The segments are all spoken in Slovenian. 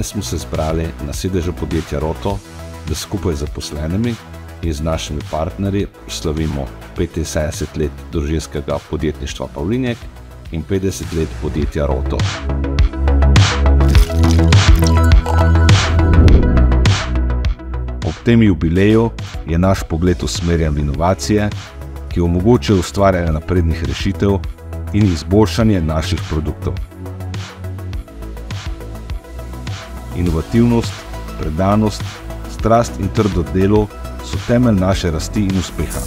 Danes smo se zbrali na sedežu podjetja ROTO, da skupaj z zaposlenimi in z našimi partnerji slavimo 75 let družinskega podjetništva Pavlinjek in 50 let podjetja ROTO. Ob tem jubileju je naš pogled usmerjen v inovacije, ki omogočajo ustvarjanje naprednih rešitev in izboljšanje naših produktov. Inovativnost, predanost, strast in trdo delo so temelj naše rasti in uspeha.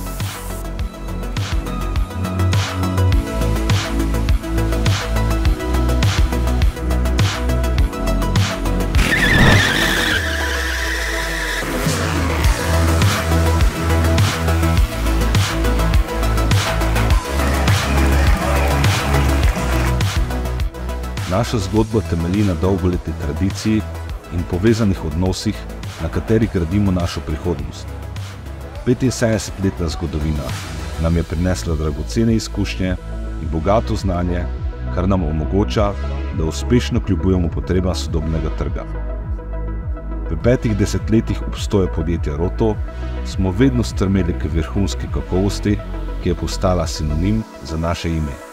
Naša zgodba temelji na dolgoletni tradiciji in povezanih odnosih, na katerih gradimo našo prihodnost. 75-letna zgodovina nam je prinesla dragocene izkušnje in bogato znanje, kar nam omogoča, da uspešno kljubujemo potrebam sodobnega trga. V 5 desetletjih obstoja podjetja ROTO smo vedno stremeli k vrhunski kakovosti, ki je postala sinonim za naše ime.